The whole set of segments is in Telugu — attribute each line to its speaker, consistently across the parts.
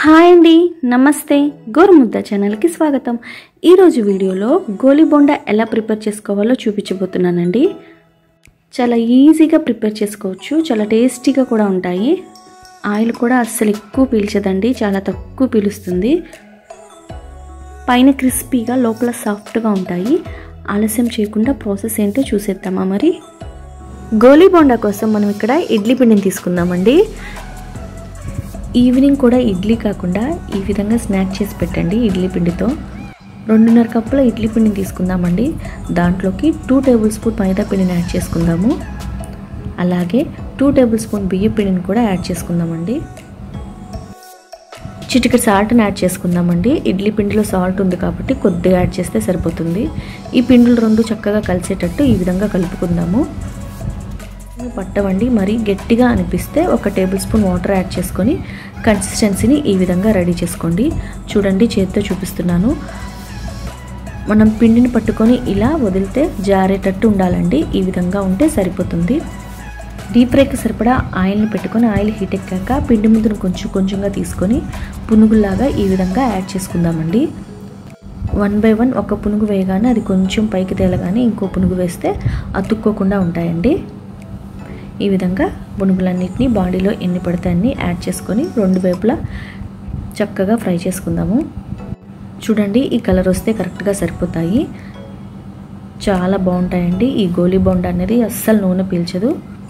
Speaker 1: హాయ్ అండి, నమస్తే. గోరుముద్ద ఛానల్కి స్వాగతం. ఈరోజు వీడియోలో గోలి బోండా ఎలా ప్రిపేర్ చేసుకోవాలో చూపించబోతున్నానండి. చాలా ఈజీగా ప్రిపేర్ చేసుకోవచ్చు, చాలా టేస్టీగా కూడా ఉంటాయి. ఆయిల్ కూడా అస్సలు ఎక్కువ పీల్చదండి, చాలా తక్కువ పీలుస్తుంది. పైన క్రిస్పీగా లోపల సాఫ్ట్గా ఉంటాయి. ఆలస్యం చేయకుండా ప్రాసెస్ ఏంటో చూసేద్దామా మరి. గోలి బోండా కోసం మనం ఇక్కడ ఇడ్లీ పిండిని తీసుకుందామండి. ఈవినింగ్ కూడా ఇడ్లీ కాకుండా ఈ విధంగా స్నాక్ చేసి పెట్టండి. ఇడ్లీ పిండితో 2.5 కప్పుల ఇడ్లీ పిండిని తీసుకుందామండి. దాంట్లోకి 2 టేబుల్ స్పూన్ మైదా పిండిని యాడ్ చేసుకుందాము. అలాగే 2 టేబుల్ స్పూన్ బియ్యం పిండిని కూడా యాడ్ చేసుకుందామండి. చిటికెడు సాల్ట్ని యాడ్ చేసుకుందామండి. ఇడ్లీ పిండిలో సాల్ట్ ఉంది కాబట్టి కొద్దిగా యాడ్ చేస్తే సరిపోతుంది. ఈ పిండిలు రెండు చక్కగా కలిసేటట్టు ఈ విధంగా కలుపుకుందాము. పట్టవండి, మరీ గట్టిగా అనిపిస్తే 1 టేబుల్ స్పూన్ వాటర్ యాడ్ చేసుకొని కన్సిస్టెన్సీని ఈ విధంగా రెడీ చేసుకోండి. చూడండి, చేతితో చూపిస్తున్నాను. మనం పిండిని పట్టుకొని ఇలా వదిలితే జారేటట్టు ఉండాలండి. ఈ విధంగా ఉంటే సరిపోతుంది. డీప్ ఫ్రైకి సరిపడా ఆయిల్ని పెట్టుకొని ఆయిల్ హీట్ ఎక్కాక పిండి ముద్దను కొంచెం కొంచెంగా తీసుకొని పునుగుల్లాగా ఈ విధంగా యాడ్ చేసుకుందామండి. 1 by 1 ఒక పునుగు వేయగానే అది కొంచెం పైకి తేలగానే ఇంకో పునుగు వేస్తే అతుక్కోకుండా ఉంటాయండి. ఈ విధంగా పునుగులన్నింటినీ బాడీలో ఎన్ని పడితే అన్ని యాడ్ చేసుకొని 2 వైపులా చక్కగా ఫ్రై చేసుకుందాము. చూడండి, ఈ కలర్ వస్తే కరెక్ట్గా సరిపోతాయి. చాలా బాగుంటాయండి. ఈ గోలి బోండా అనేది అస్సలు నూనె పీల్చదు.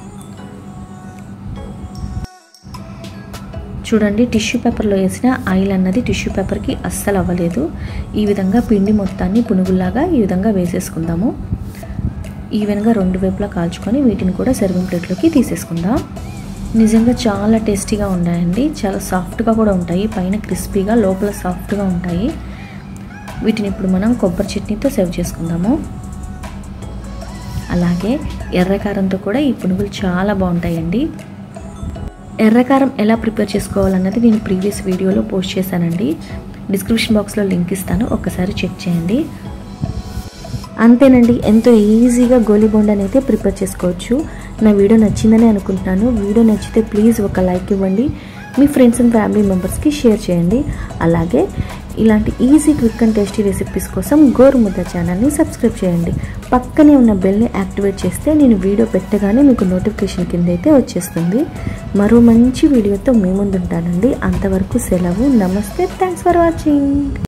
Speaker 1: చూడండి, టిష్యూ పేపర్లో వేసిన ఆయిల్ అన్నది టిష్యూ పేపర్కి అస్సలు అవ్వలేదు. ఈ విధంగా పిండి మొత్తాన్ని పునుగుల్లాగా ఈ విధంగా వేసేసుకుందాము. ఈవెన్గా 2 వైపులా కాల్చుకొని వీటిని కూడా సర్వింగ్ ప్లేట్లోకి తీసేసుకుందాం. నిజంగా చాలా టేస్టీగా ఉన్నాయండి. చాలా సాఫ్ట్గా కూడా ఉంటాయి. పైన క్రిస్పీగా లోపల సాఫ్ట్గా ఉంటాయి. వీటిని ఇప్పుడు మనం కొబ్బరి చట్నీతో సర్వ్ చేసుకుందాము. అలాగే ఎర్రకారంతో కూడా ఈ పునుగులు చాలా బాగుంటాయండి. ఎర్రకారం ఎలా ప్రిపేర్ చేసుకోవాలన్నది నేను ప్రీవియస్ వీడియోలో పోస్ట్ చేశానండి. డిస్క్రిప్షన్ బాక్స్లో లింక్ ఇస్తాను, ఒక్కసారి చెక్ చేయండి. అంతేనండి, ఎంతో ఈజీగా గోలి బోండాని అయితే ప్రిపేర్ చేసుకోవచ్చు. నా వీడియో నచ్చిందని అనుకుంటున్నాను. వీడియో నచ్చితే ప్లీజ్ ఒక లైక్ ఇవ్వండి. మీ ఫ్రెండ్స్ అండ్ ఫ్యామిలీ మెంబర్స్కి షేర్ చేయండి. అలాగే ఇలాంటి easy, quick and tasty recipes కోసం గోరుముద్ద ఛానల్ని సబ్స్క్రైబ్ చేయండి. పక్కనే ఉన్న బెల్ని యాక్టివేట్ చేస్తే నేను వీడియో పెట్టగానే మీకు నోటిఫికేషన్ కింద అయితే వచ్చేస్తుంది. మరో మంచి వీడియోతో మీ ముందు ఉంటానండి. అంతవరకు సెలవు. నమస్తే. Thanks for watching.